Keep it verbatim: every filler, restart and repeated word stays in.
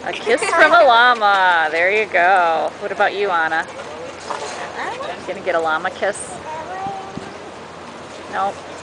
A kiss from a llama. There you go. What about you, Anna? Gonna get a llama kiss? Nope.